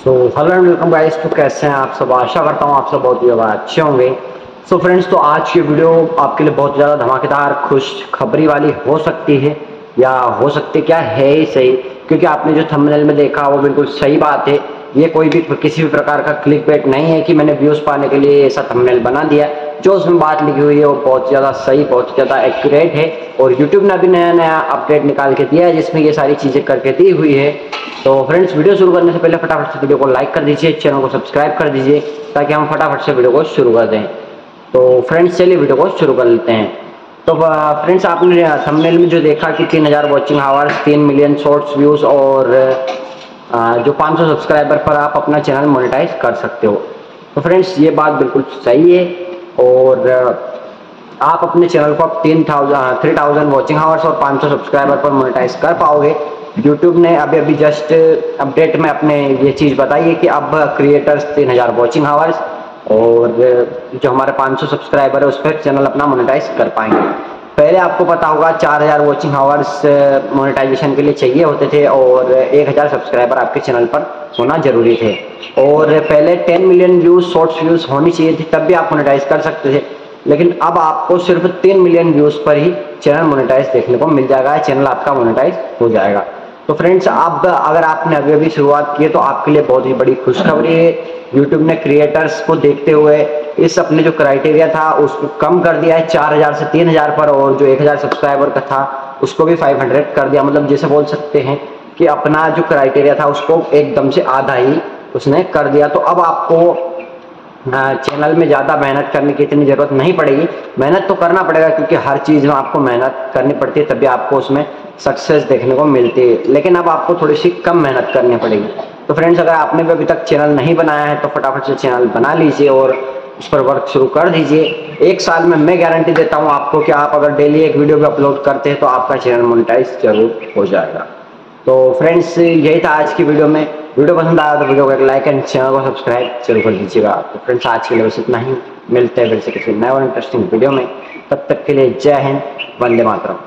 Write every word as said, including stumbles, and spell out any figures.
So hello and welcome guys. तो कैसे हैं आप सब? आशा करता हूँ आप सब बहुत ही ज़्यादा अच्छे होंगे। सो फ्रेंड्स, तो आज की वीडियो आपके लिए बहुत ज़्यादा धमाकेदार खुश खबरी वाली हो सकती है, या हो सकती क्या है ही सही, क्योंकि आपने जो थंबनेल में देखा वो बिल्कुल सही बात है। ये कोई भी किसी भी प्रकार का क्लिकबेट नहीं है कि मैंने व्यूज़ पाने के लिए ऐसा थंबनेल बना दिया। जो उसमें बात लिखी हुई है वो बहुत ज़्यादा सही, बहुत ज़्यादा एक्यूरेट है, और यूट्यूब ने अभी नया नया अपडेट निकाल के दिया है जिसमें ये सारी चीज़ें करके दी हुई है। तो फ्रेंड्स, वीडियो शुरू करने से पहले फटाफट से वीडियो को लाइक कर दीजिए, चैनल को सब्सक्राइब कर दीजिए ताकि हम फटाफट से वीडियो को शुरू कर दें। तो फ्रेंड्स, चलिए वीडियो को शुरू कर लेते हैं। तो फ्रेंड्स, आपने थंबनेल में जो देखा कि तीन हज़ार वॉचिंग आवर्स, तीन मिलियन शॉर्ट्स व्यूज़ और जो पाँच सौ सब्सक्राइबर पर आप अपना चैनल मोनेटाइज कर सकते हो। तो फ्रेंड्स, ये बात बिल्कुल सही है, और आप अपने चैनल को अब तीन thousand three thousand watching hours और पाँच सौ सब्सक्राइबर पर मोनेटाइज कर पाओगे। यूट्यूब ने अभी अभी जस्ट अपडेट में अपने ये चीज़ बताई है कि अब क्रिएटर्स तीन हज़ार वॉचिंग आवर्स और जो हमारे पाँच सौ सब्सक्राइबर है उस पर चैनल अपना मोनेटाइज कर पाएंगे। पहले आपको पता होगा चार हज़ार वॉचिंग आवर्स मोनेटाइजेशन के लिए चाहिए होते थे, और एक हज़ार सब्सक्राइबर आपके चैनल पर होना जरूरी थे, और पहले ten million views shorts views होनी चाहिए थी, तब भी आप मोनेटाइज कर सकते थे। लेकिन अब आपको सिर्फ तीन मिलियन व्यूज़ पर ही चैनल मोनेटाइज देखने को मिल जाएगा, चैनल आपका मोनेटाइज हो जाएगा। तो फ्रेंड्स, अब अगर आपने अभी अभी शुरुआत की है तो आपके लिए बहुत ही बड़ी खुशखबरी है। यूट्यूब ने क्रिएटर्स को देखते हुए इस अपने जो क्राइटेरिया था उसको कम कर दिया है चार हज़ार से तीन हज़ार पर, और जो एक हज़ार सब्सक्राइबर का था उसको भी पाँच सौ कर दिया। मतलब जैसे बोल सकते हैं कि अपना जो क्राइटेरिया था उसको एकदम से आधा ही उसने कर दिया। तो अब आपको चैनल में ज़्यादा मेहनत करने की इतनी ज़रूरत नहीं पड़ेगी। मेहनत तो करना पड़ेगा क्योंकि हर चीज़ में आपको मेहनत करनी पड़ती है, तभी आपको उसमें सक्सेस देखने को मिलती है। लेकिन अब आपको थोड़ी सी कम मेहनत करनी पड़ेगी। तो फ्रेंड्स, अगर आपने भी अभी तक चैनल नहीं बनाया है तो फटाफट से चैनल बना लीजिए और उस पर वर्क शुरू कर दीजिए। एक साल में मैं गारंटी देता हूँ आपको कि आप अगर डेली एक वीडियो भी अपलोड करते हैं तो आपका चैनल मोनेटाइज जरूर हो जाएगा। तो फ्रेंड्स, यही था आज की वीडियो में। वीडियो पसंद आया तो वीडियो को एक लाइक एंड चैनल को सब्सक्राइब जरूर कर दीजिएगा। तो फ्रेंड्स, आज के लिए बस इतना ही। मिलते हैं फिर से किसी नए और इंटरेस्टिंग वीडियो में। तब तक के लिए जय हिंद, वंदे मातरम।